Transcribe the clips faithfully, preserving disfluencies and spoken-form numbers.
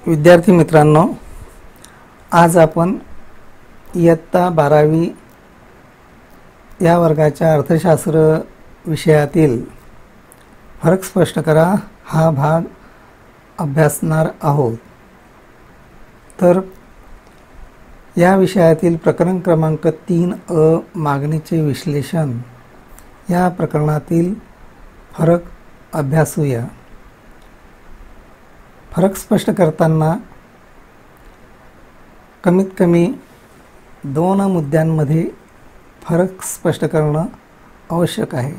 विद्यार्थी मित्रांनो, आज आपण इयत्ता बारावी या वर्गाच्या अर्थशास्त्र विषयातील फरक स्पष्ट करा हा भाग अभ्यासणार आहोत। तर या विषयातील प्रकरण क्रमांक तीन अ मागणीचे विश्लेषण या प्रकरणातील फरक अभ्यासूया। फरक स्पष्ट करताना कमीत कमी दोन मुद्द्यांमध्ये फरक स्पष्ट करणं आवश्यक आहे।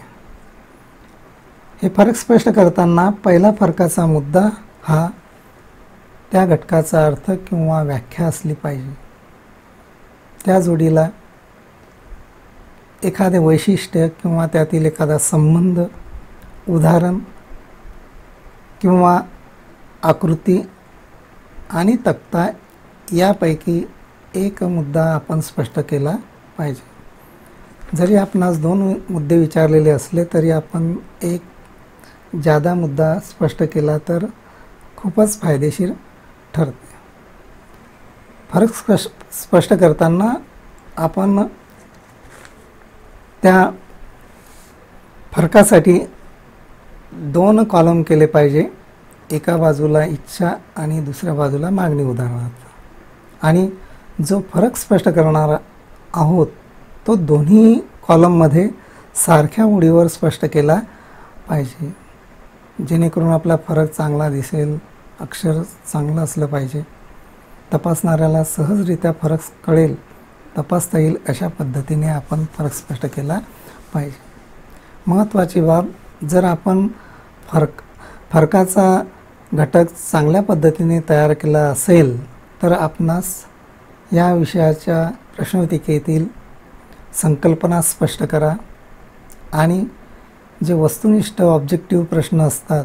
हे फरक स्पष्ट करताना पहिला फरकाचा मुद्दा हा त्या घटकाचा अर्थ किंवा व्याख्या असली पाहिजे। त्या जोडीला एखादे वैशिष्ट्य किंवा त्यातील एखादा संबंध, उदाहरण किंवा आकृती आणि तक्ता यापैकी एक मुद्दा आपण स्पष्ट केला पाहिजे। जरी आपणास दोन मुद्दे विचारलेले असले तरी आपण एक जादा मुद्दा स्पष्ट केला तर खूपच फायदेशीर ठरते। फरक स्पष्ट करताना आपण त्या फरकासाठी दोन कॉलम केले पाहिजे। एका बाजूला इच्छा आणि दुसऱ्या बाजूला मागणी उदाहरणार्थ, आणि जो फरक स्पष्ट करणार आहोत तो दोन्ही कॉलममध्ये सारख्या ओळीवर स्पष्ट केला पाहिजे, जेणेकरून आपला फरक चांगला दिसेल, अक्षर चांगलं असलं पाहिजे, तपासणाऱ्याला सहजरित्या फरक कळेल, तपासता येईल अशा पद्धतीने आपण फरक स्पष्ट केला पाहिजे। महत्त्वाची बाब, जर आपण फरक फरकाचा घटक चांगल्या पद्धतीने तयार केला असेल तर आपणास या विषयाच्या प्रश्नपत्रिकेतील संकल्पना स्पष्ट करा आणि जे वस्तुनिष्ठ ऑब्जेक्टिव्ह प्रश्न असतात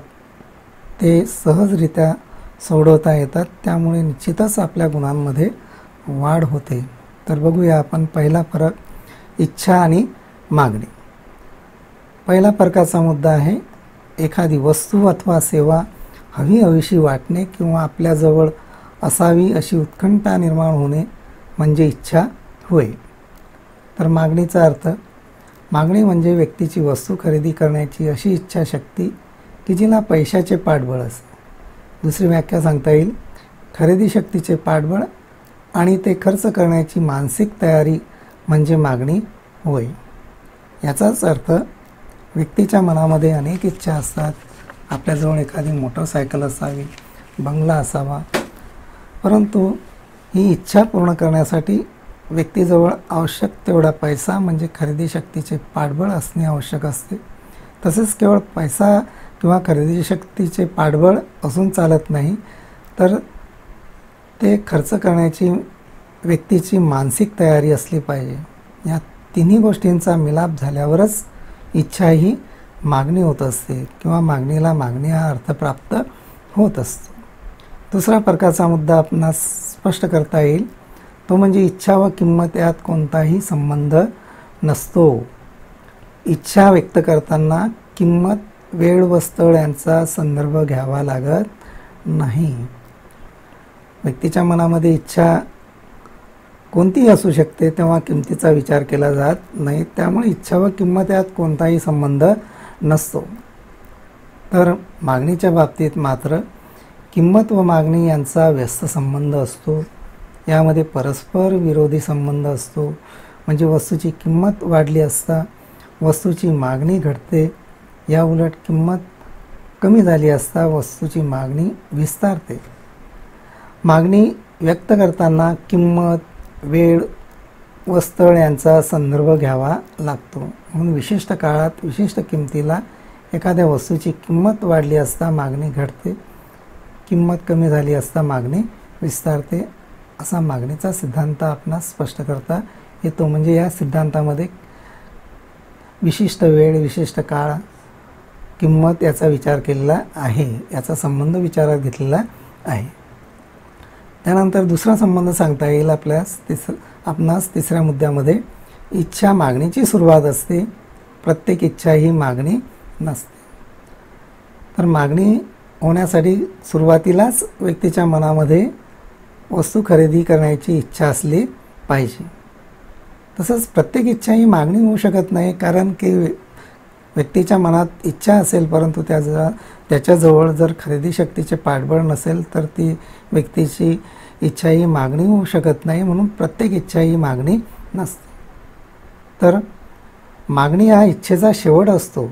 ते सहजरित्या सोडवता येतात, त्यामुळे निश्चितच आपल्या गुणांमध्ये वाढ होते। तर बघूया आपण पहिला फरक, इच्छा आणि मागणी। पहिला फरकाचा मुद्दा आहे एखादी वस्तू अथवा सेवा हवी हवीशी वाटणे किंवा आपल्याजवळ असावी अशी उत्कंठा निर्माण होणे म्हणजे इच्छा होय। तर मागणीचा अर्थ, मागणी म्हणजे व्यक्तीची वस्तू खरेदी करण्याची अशी इच्छाशक्ती की जिला पैशाचे पाठबळ असते। दुसरी व्याख्या सांगता येईल, खरेदी शक्तीचे पाठबळ आणि ते खर्च करण्याची मानसिक तयारी म्हणजे मागणी होय। याचाच अर्थ व्यक्तीच्या मनामध्ये अनेक इच्छा असतात, आपल्याजवळ एखादी मोटरसायकल असावी, बंगला असावा, परंतु ही इच्छा पूर्ण करण्यासाठी व्यक्तीजवळ आवश्यक तेवढा पैसा म्हणजे खरेदी शक्तीचे पाठबळ असणे आवश्यक असते। तसेच केवळ पैसा किंवा खरेदी शक्तीचे पाठबळ असून चालत नाही, तर ते खर्च करण्याची व्यक्तीची मानसिक तयारी असली पाहिजे। या तिन्ही गोष्टींचा मिलाप झाल्यावरच इच्छा ही मागणी होत असते किंवा मागणीला मागणी हा अर्थ प्राप्त होत असतो। दुसरा फरकाचा मुद्दा आपणास स्पष्ट करता येईल, तो म्हणजे इच्छा व किंमत यात कोणताही संबंध नसतो। इच्छा व्यक्त करताना किंमत, वेळ व स्थळ यांचा संदर्भ घ्यावा लागत नाही। व्यक्तीच्या मनामध्ये इच्छा कोणतीही असू शकते तेव्हा किंमतीचा विचार केला जात नाही, त्यामुळे इच्छा व किंमत यात कोणताही संबंध नसतो। तर मागणीच्या बाबतीत मात्र किंमत व मागणी यांचा व्यस्त संबंध असतो। यामध्ये परस्पर विरोधी संबंध असतो, म्हणजे वस्तूची किंमत वाढली असता वस्तूची मागणी घटते, या उलट किंमत कमी झाली असता वस्तूची मागणी विस्तारते। मागणी व्यक्त करताना किंमत, वेळ व स्थळ यांचा संदर्भ घ्यावा लागतो, म्हणून विशिष्ट काळात विशिष्ट किमतीला एखाद्या वस्तूची किंमत वाढली असता मागणी घटते, किंमत कमी झाली असता मागणी विस्तारते, असा मागणीचा सिद्धांत आपणास स्पष्ट करता येतो। म्हणजे या सिद्धांतामध्ये विशिष्ट वेळ, विशिष्ट काळ, किंमत याचा विचार केलेला आहे, याचा संबंध विचारात घेतलेला आहे। त्यानंतर दुसरा संबंध सांगता येईल आपल्यास तिस आपणास तिसऱ्या मुद्द्यामध्ये, इच्छा मागणीची सुरुवात असते, प्रत्येक इच्छा ही मागणी नसते। तर मागणी होण्यासाठी सुरुवातीलाच व्यक्तीच्या मनामध्ये वस्तू खरेदी करण्याची इच्छा असली पाहिजे. तसंच प्रत्येक इच्छा ही मागणी होऊ शकत नाही, कारण की व्यक्तीच्या मनात इच्छा असेल परंतु त्याचा त्याच्याजवळ जर खरेदी शक्तीचे पाठबळ नसेल तर ती व्यक्तीची इच्छा ही मागणी होऊ शकत नाही. म्हणून प्रत्येक इच्छा ही मागणी नसते. तर मागणी हा इच्छेचा शेवट असतो.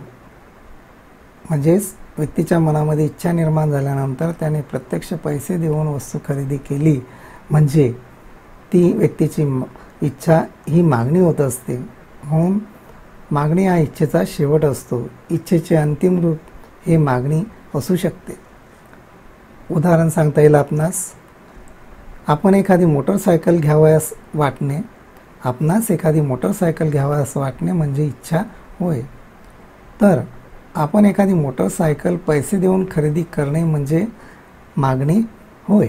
म्हणजेच व्यक्तीच्या मनामध्ये इच्छा निर्माण झाल्यानंतर त्याने प्रत्यक्ष पैसे देऊन वस्तू खरेदी केली म्हणजे ती व्यक्तीची इच्छा ही मागणी होत असते. म्हणून मागणी हा इच्छेचा शेवट असतो. इच्छेचे अंतिम रूप हे मागणी असू शकते. उदाहरण सांगता येईल आपणास. आपण एखादी मोटरसायकल घ्यावयास वाटणे आपणास एखादी मोटरसायकल घ्यावयास वाटणे म्हणजे इच्छा होय. तर आपण एखादी मोटरसायकल पैसे देऊन खरेदी करणे म्हणजे मागणी होय.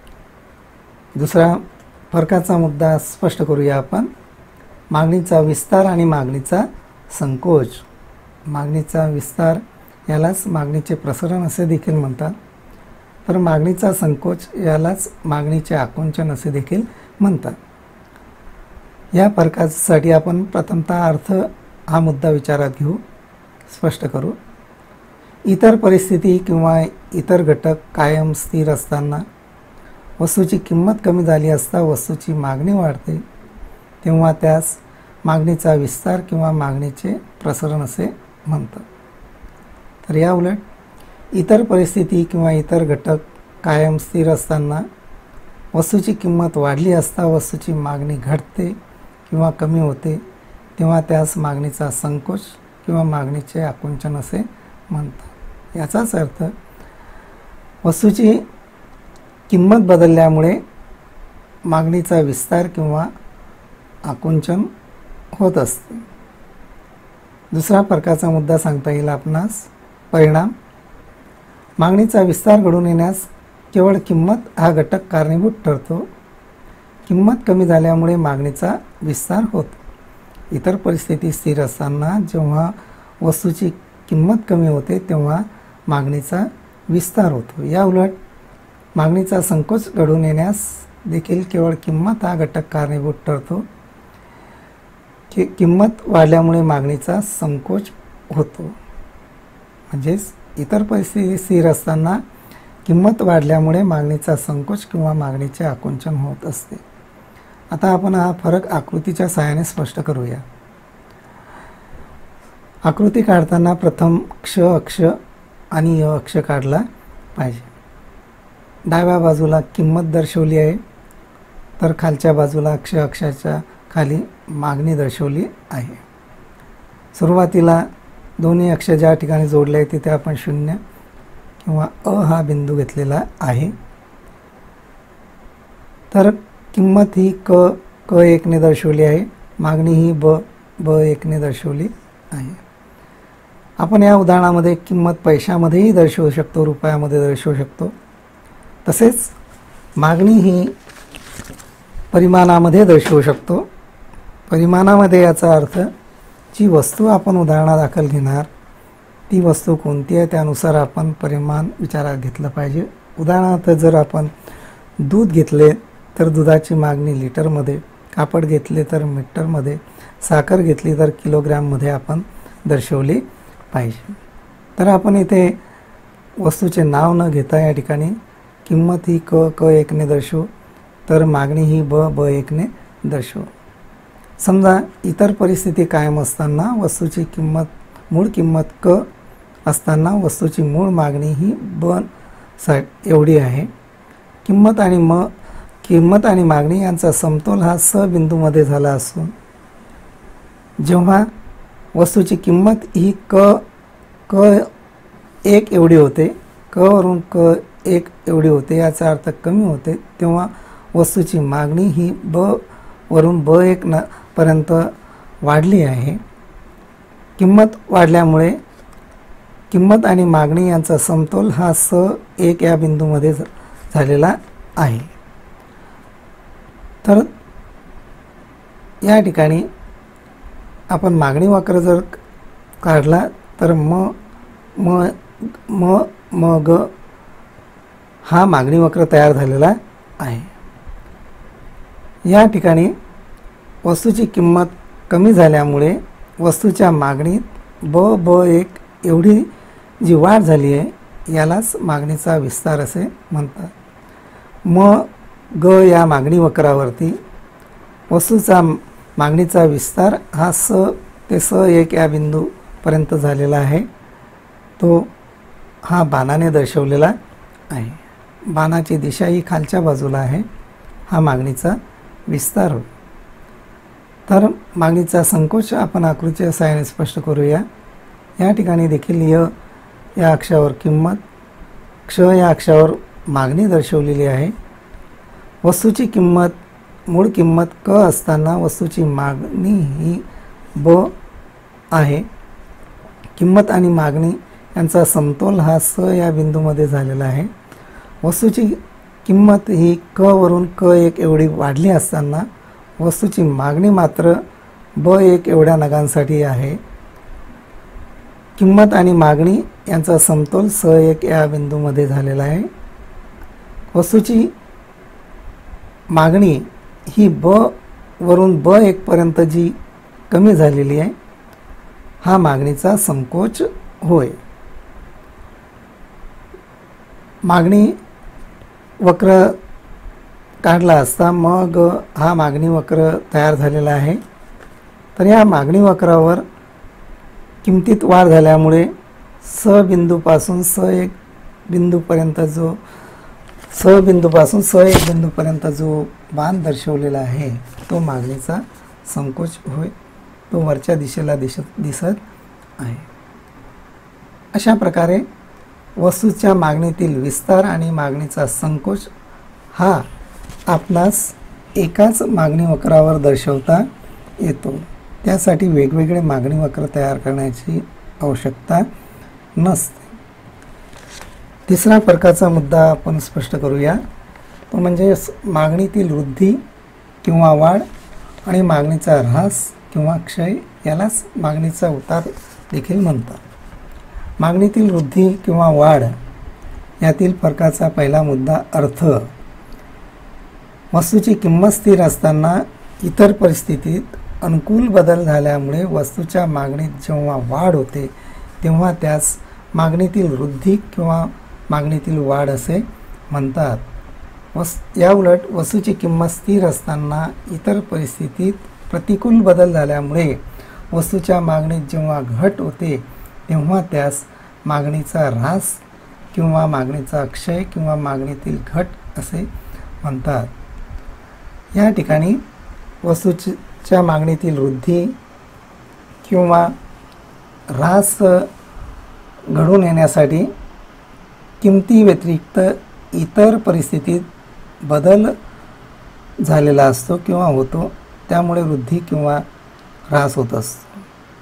दुसरा फरकाचा मुद्दा स्पष्ट करूया आपण. मागणीचा विस्तार आणि मागणीचा संकोच. मागणीचा विस्तार यालाच मागणीचे प्रसरण असे देखील म्हणतात. तर मागणीचा संकोच यालाच मागणीचे आकुंचन असे देखील म्हणतात. या फरकासाठी आपण प्रथमतः अर्थ हा मुद्दा विचारात घेऊ, स्पष्ट करू. इतर परिस्थिती किंवा इतर घटक कायम स्थिर असताना वस्तूची किंमत कमी झाली असता वस्तूची मागणी वाढते, तेव्हा त्यास मागणीचा विस्तार किंवा मागणीचे प्रसरण असे म्हणतात. तर या उलट इतर परिस्थिती किंवा इतर घटक कायम स्थिर असताना वस्तूची किंमत वाढली असता वस्तूची मागणी घटते किंवा कमी होते, तेव्हा त्यास मागणीचा संकोच किंवा मागणीचे आकुंचन असे म्हणतात. याचाच अर्थ वस्तूची किंमत बदलल्यामुळे मागणीचा विस्तार किंवा आकुंचन होत असते. दुसरा फरकाचा मुद्दा सांगता येईल आपणास. परिणाम. मागणीचा विस्तार घडून येण्यास केवळ किंमत हा घटक कारणीभूत ठरतो. किंमत कमी झाल्यामुळे मागणीचा विस्तार होतो. इतर परिस्थिती स्थिर असताना जेव्हा वस्तूची किंमत कमी होते तेव्हा मागणीचा विस्तार होतो. या उलट मागणीचा संकोच घडून येण्यास देखील केवळ किंमत हा घटक कारणीभूत ठरतो. कि किंमत वाढल्यामुळे मागणीचा संकोच होतो. म्हणजेच इतर परिस्थिती स्थिर असताना किंमत वाढल्यामुळे मागणीचा संकोच किंवा मागणीचे आकुंचन होत असते. आता आपण हा फरक आकृतीच्या सहाय्याने स्पष्ट करूया. आकृती काढताना प्रथम क्ष अक्ष आणि य अक्ष काढला पाहिजे. डाव्या बाजूला किंमत दर्शवली आहे, तर खालच्या बाजूला अक्ष अक्षाच्या खाली मागणी दर्शवली आहे. सुरुवातीला दोन्ही अक्ष ज्या ठिकाणी जोडले आहेत तिथे आपण शून्य किंवा अ हा बिंदू घेतलेला आहे. तर किंमत ही क क एकने दर्शवली आहे, मागणी ही ब ब एकने दर्शवली आहे. आपण या उदाहरणामध्ये किंमत पैशामध्येही दर्शवू शकतो, रुपयामध्ये दर्शवू शकतो. तसेच मागणी ही परिमाणामध्ये दर्शवू शकतो. परिमाणामध्ये याचा अर्थ जी वस्तू आपण उदाहरणादाखल घेणार ती वस्तू कोणती आहे त्यानुसार आपण परिमाण विचारात घेतलं पाहिजे. उदाहरणार्थ जर आपण दूध घेतले तर दुधाची मागणी लिटरमध्ये, कापड घेतले तर मीटरमध्ये, साखर घेतली तर किलोग्रॅममध्ये आपण दर्शवली पाहिजे. तर आपण इथे वस्तूचे नाव न घेता या ठिकाणी किंमत ही क क एकने दर्शवू, तर मागणी ही ब ब एकने दर्शवू. समजा इतर परिस्थिती कायम असताना वस्तूची किंमत मूळ किंमत क असताना वस्तूची मूळ मागणी ही ब सा एवढी आहे. किंमत आणि म किंमत आणि मागणी यांचा समतोल हा स बिंदूमध्ये झाला असून जेव्हा वस्तूची किंमत ही क क एक एवढी होते, क वरून क एक एवढी होते, याचा अर्थ कमी होते, तेव्हा वस्तूची मागणी ही ब वरून ब एक न पर्यंत वाढली आहे. किंमत वाढल्यामुळे किंमत आणि मागणी यांचा समतोल हा स एक या बिंदूमध्ये झालेला आहे. तर या ठिकाणी आपण मागणी वक्र जर काढला तर म म म म ग हा मागणी वक्र तयार झालेला आहे. या ठिकाणी वस्तूची किंमत कमी झाल्यामुळे वस्तूच्या मागणीत ब ब एक एवढी जी वाढ झाली आहे यालाच मागणीचा विस्तार असे म्हणतात. म ग या मागणी वक्रावरती वस्तूचा मागणीचा विस्तार हा स ते स एक या बिंदूपर्यंत झालेला आहे. तो हा बाणाने दर्शवलेला आहे. बाणाची दिशा ही खालच्या बाजूला आहे. हा मागणीचा विस्तार होय. तर मागणीचा संकोच आपण आकृतीच्या सहाय्याने स्पष्ट करूया. या ठिकाणी देखील य या अक्षावर किंमत, क्ष या अक्षावर मागणी दर्शवलेली आहे. वस्तूची किंमत मूळ किंमत क असताना वस्तूची मागणी ही ब आहे. किंमत आणि मागणी यांचा समतोल हा स या बिंदूमध्ये झालेला आहे. वस्तूची किंमत ही क वरून क एक एवढी वाढली असताना वस्तूची मागणी मात्र ब एक एवढ्या नगांसाठी आहे. किंमत आणि मागणी यांचा समतोल स एक या बिंदूमध्ये झालेला आहे. वस्तूची मागणी ही ब वरून ब एक पर्यंत जी कमी झालेली आहे हा मागणीचा संकोच होय. मागणी वक्र काढला असता मग हा मागणी वक्र तयार झालेला आहे. तर या मागणी वक्रावर किंमतीत वाढ झाल्यामुळे स बिंदूपासून स एक बिंदूपर्यंत जो स बिंदूपासून स एक बिंदूपर्यंत जो बाण दर्शवलेला आहे तो मागणीचा संकोच होय. तो वरच्या दिशेला दिसत दिसत आहे. अशा प्रकारे वस्तूच्या मागणीतील विस्तार आणि मागणीचा संकोच हा आपणास एकाच मागणी वक्रावर दर्शवता येतो. त्यासाठी वेगवेगळे मागणी वक्र तयार करण्याची आवश्यकता नसते. तिसरा फरकाचा मुद्दा आपण स्पष्ट करूया. तो म्हणजे मागणीतील वृद्धी किंवा वाढ आणि मागणीचा ऱ्हास किंवा क्षय यालाच मागणीचा उतार देखील म्हणतात. मागणीतील वृद्धी किंवा वाढ यातील फरकाचा पहिला मुद्दा अर्थ. वस्तूची किंमत स्थिर असताना इतर परिस्थितीत अनुकूल बदल झाल्यामुळे वस्तूच्या मागणीत जेव्हा वाढ होते तेव्हा त्यास मागणीतील वृद्धी किंवा मागणीतील वाढ असे म्हणतात. वस याउलट वस्तूची किंमत स्थिर असताना इतर परिस्थितीत प्रतिकूल बदल झाल्यामुळे वस्तूच्या मागणीत जेव्हा घट होते तेव्हा त्यास मागणीचा ऱ्हास किंवा मागणीचा क्षय किंवा मागणीतील घट असे म्हणतात. या ठिकाणी वस्तूच्या मागणीतील वृद्धी किंवा ऱ्हास घडून येण्यासाठी किमती व्यतिरिक्त इतर परिस्थितीत बदल झालेला असतो किंवा होतो, त्यामुळे वृद्धी किंवा ऱ्हास होत असतो.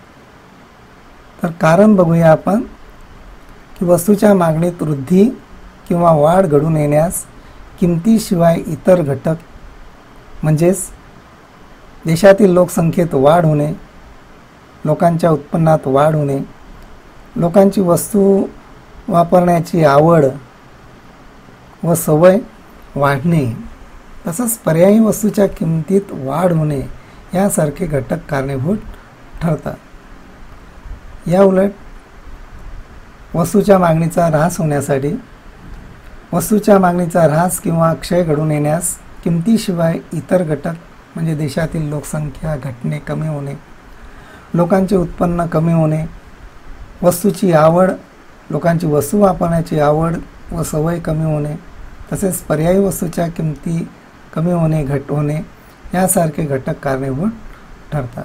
तर कारण बघूया आपण की वस्तूच्या मागणीत वृद्धी किंवा वाढ घडून येण्यास किमतीशिवाय इतर घटक म्हणजेच देशातील लोकसंख्येत वाढ होणे, लोकांच्या उत्पन्नात वाढ होणे, लोकांची वस्तू वापरण्याची आवड व सवय वाढणे, तसंच पर्यायी वस्तूच्या किमतीत वाढ होणे यासारखे घटक कारणीभूत ठरतात. याउलट वस्तूच्या मागणीचा ऱ्हास होण्यासाठी वस्तूच्या मागणीचा ऱ्हास किंवा क्षय घडून येण्यास किमतीशिवाय इतर घटक म्हणजे देशातील लोकसंख्या घटणे, कमी होणे, लोकांचे उत्पन्न कमी होणे, वस्तूची आवड, लोकांची वस्तू वापरण्याची आवड व सवय कमी होणे, तसेच पर्यायी वस्तूच्या किमती कमी होणे, घट होणे यासारखे घटक कारणीभूत ठरतात.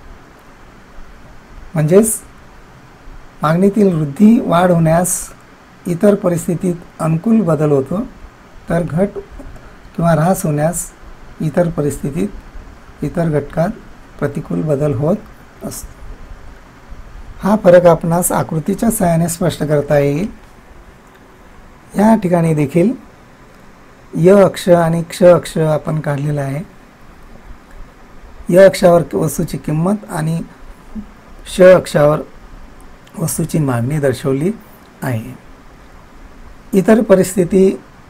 म्हणजेच मागणीतील वृद्धी वाढ होण्यास इतर परिस्थितीत अनुकूल बदल होतो, तर घट किंवा ऱ्हास होण्यास इतर परिस्थितीत इतर घटकात प्रतिकूल बदल होत असतो. हा फरक आपणास आकृतीच्या सहाय्याने स्पष्ट करता येईल. या ठिकाणी देखील य अक्ष आणि क्ष अक्ष आपण काढलेला आहे. य अक्षावर वस्तूची किंमत आणि श अक्षावर वस्तूची मागणी दर्शवली आहे. इतर परिस्थिती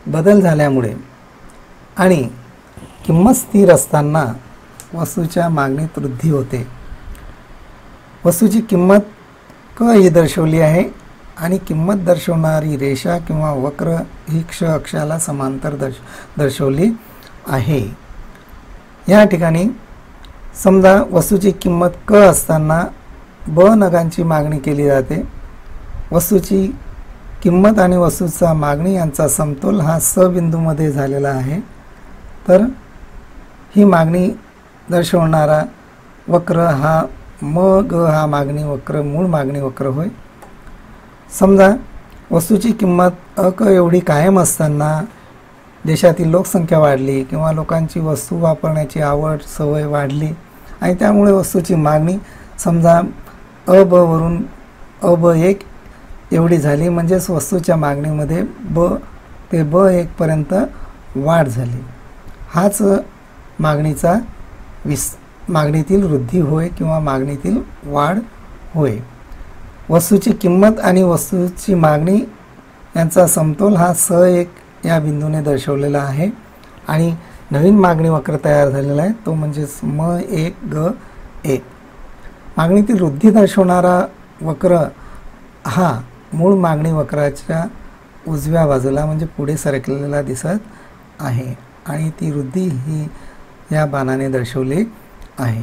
बदल झाल्यामुळे आणि किंमत स्थिर असताना वस्तूच्या मागणीत वृद्धी होते. वस्तूची किंमत क ही दर्शवली आहे आणि किंमत दर्शवणारी रेषा किंवा वक्र ही क्ष अक्षाला समांतर दर्श दर्शवली आहे. या ठिकाणी समजा वस्तूची किंमत क असताना ब नगांची मागणी केली जाते. वस्तूची किंमत आणि वस्तूचा मागणी यांचा समतोल हा स बिंदूमध्ये झालेला आहे. तर ही मागणी दर्शवणारा वक्र हा म ग हा मागणी वक्र मूळ मागणी वक्र होय. समजा वस्तूची किंमत अ क एवढी कायम असताना देशातील लोकसंख्या वाढली किंवा लोकांची वस्तू वापरण्याची आवड सवय वाढली आणि त्यामुळे वस्तूची मागणी समजा अ ब वरून अ ब एक एवढी झाली, म्हणजेच वस्तूच्या मागणीमध्ये ब ते ब एकपर्यंत वाढ झाली. हाच मागणीचा विस मागणीतील वृद्धी होय किंवा मागणीतील वाढ होय. वस्तूची किंमत आणि वस्तूची मागणी यांचा समतोल हा स एक या बिंदूने दर्शवलेला आहे आणि नवीन मागणी वक्र तयार झालेला आहे, तो म्हणजेच म एक ग एक. मागणीतील वृद्धी दर्शवणारा वक्र हा मूळ मागणी वक्राच्या उजव्या बाजूला म्हणजे पुढे सरकलेला दिसत आहे आणि ती वृद्धी ही या बाणाने दर्शवली आहे.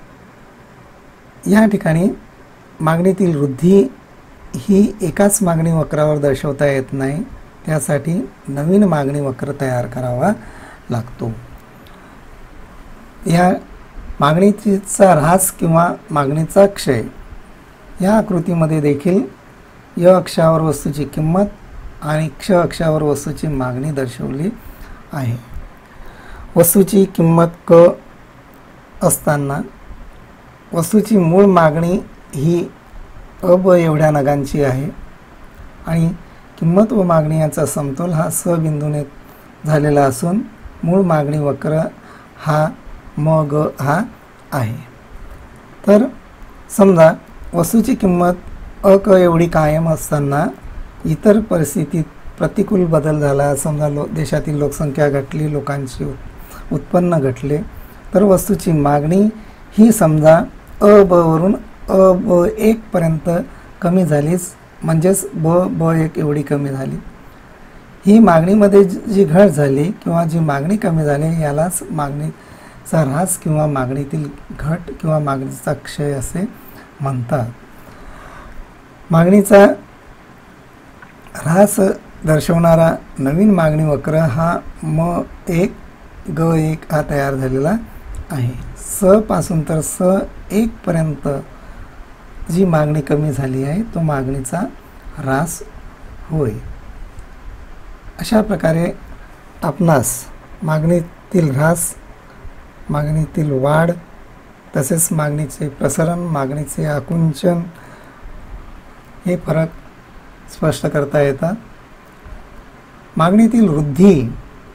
या ठिकाणी मागणीतील वृद्धी ही एकाच मागणी वक्रावर दर्शवता येत नाही, त्यासाठी नवीन मागणी वक्र तयार करावा लागतो. या मागणीचा ऱ्हास किंवा मागणीचा क्षय या आकृतीमध्ये देखील य अक्षावर वस्तूची किंमत आणि क्ष अक्षावर वस्तूची मागणी दर्शवली आहे. वस्तूची किंमत क असताना वस्तूची मूळ मागणी ही अ ब एवढ्या नगांची आहे आणि किंमत व मागणी यांचा समतोल हा स बिंदूने झालेला असून मूळ मागणी वक्र हा म ग हा आहे. तर समजा वस्तूची किंमत अ क एवढी कायम असताना इतर परिस्थितीत प्रतिकूल बदल झाला, समजा लो देशातील लोकसंख्या घटली, लोकांची उत्पन्न घटले, तर वस्तूची मागणी ही समजा अ ब वरून अ ब एकपर्यंत कमी झालीच, म्हणजेच ब ब एक एवढी कमी झाली. ही मागणीमध्ये जी घट झाली किंवा जी मागणी कमी झाली यालाच मागणीचा ऱ्हास किंवा मागणीतील घट किंवा मागणीचा क्षय असे म्हणतात. मागणीचा ऱ्हास दर्शवणारा नवीन मागणी वक्र हा म एक ग एक हा तयार झालेला आहे. स पासून तर स एक पर्यंत जी मागणी कमी झाली आहे तो मागणीचा ऱ्हास होय. अशा प्रकारे आपणास मागणीतील ऱ्हास, मागणीतील वाढ तसेच मागणीचे प्रसरण, मागणीचे आकुंचन हे फरक स्पष्ट करता येतात. मागणीतील वृद्धी,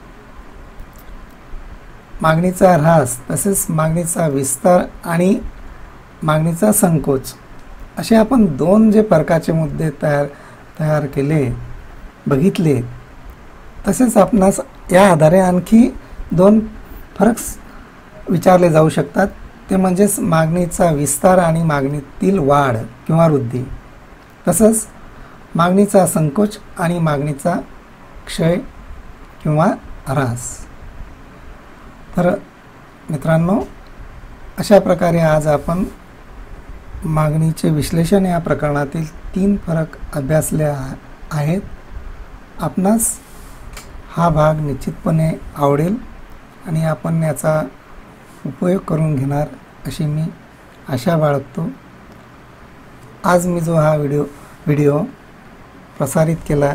मागणीचा ऱ्हास तसेच मागणीचा विस्तार आणि मागणीचा संकोच असे आपण दोन जे फरकाचे मुद्दे तयार तयार केले बघितले, तसेच आपणास या आधारे आणखी दोन फरक विचारले जाऊ शकतात. ते म्हणजेच मागणीचा विस्तार आणि मागणीतील वाढ किंवा वृद्धी, तसंच मागणीचा संकोच आणि मागणीचा क्षय किंवा ऱ्हास. तर मित्रांनो, अशा प्रकारे आज आपण मागणीचे विश्लेषण या प्रकरणातील तीन फरक अभ्यासले आहेत. आपणास हा भाग निश्चितपणे आवडेल आणि आपण याचा उपयोग करून घेणार अशी मी आशा बाळगतो. आज मी जो हा व्हिडिओ व्हिडिओ प्रसारित केला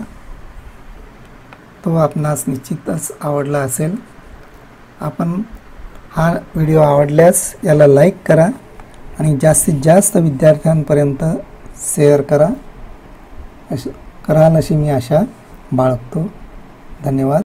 तो आपणास निश्चितच आवडला असेल. आपण हा व्हिडिओ आवडल्यास याला लाईक करा आणि जास्तीत जास्त विद्यार्थ्यांपर्यंत शेअर करा अशी कराल अशी मी आशा बाळगतो. धन्यवाद.